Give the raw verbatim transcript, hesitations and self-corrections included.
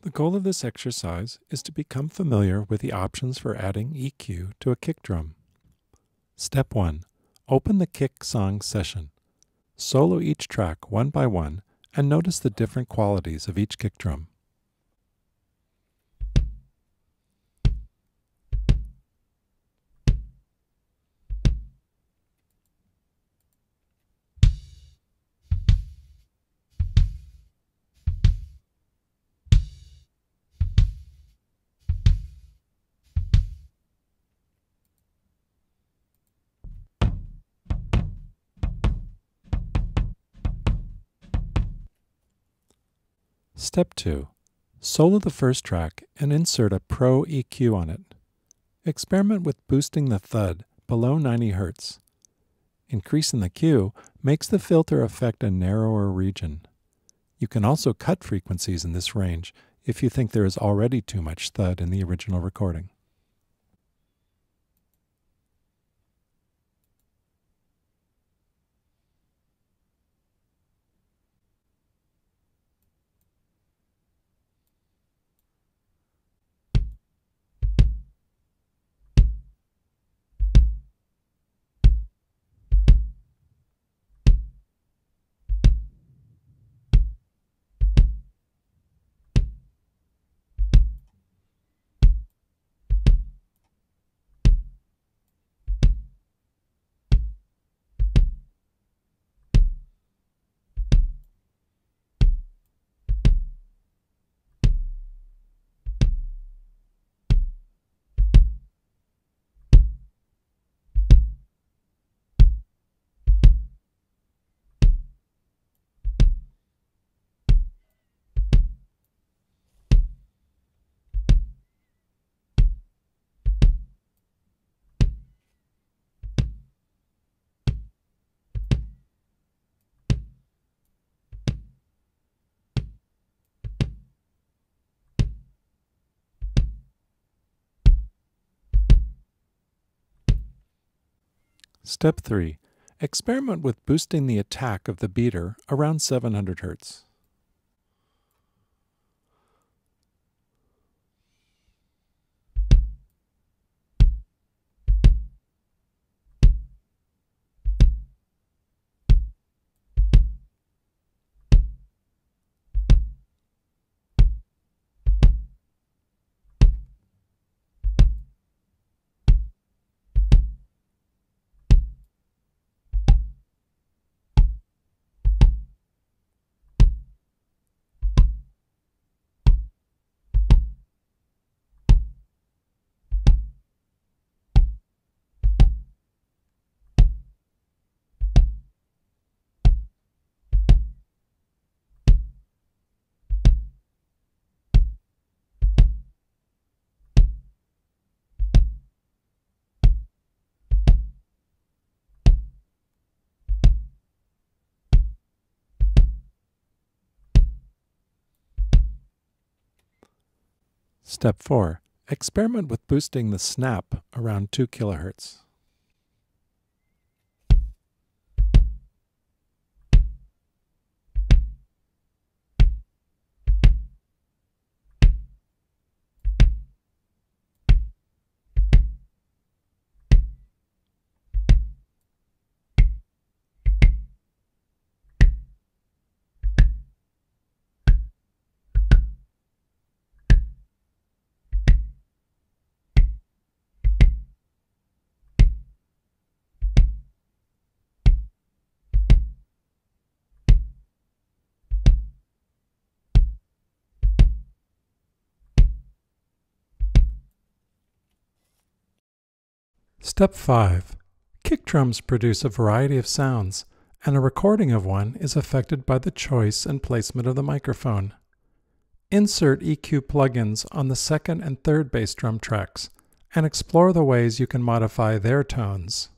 The goal of this exercise is to become familiar with the options for adding E Q to a kick drum. Step one. Open the kick song session. Solo each track one by one and notice the different qualities of each kick drum. Step two. Solo the first track and insert a Pro E Q on it. Experiment with boosting the thud below ninety hertz. Increasing the Q makes the filter affect a narrower region. You can also cut frequencies in this range if you think there is already too much thud in the original recording. Step three. Experiment with boosting the attack of the beater around seven hundred hertz. Step four. Experiment with boosting the snap around two kilohertz. Step five. Kick drums produce a variety of sounds, and a recording of one is affected by the choice and placement of the microphone. Insert E Q plugins on the second and third bass drum tracks, and explore the ways you can modify their tones.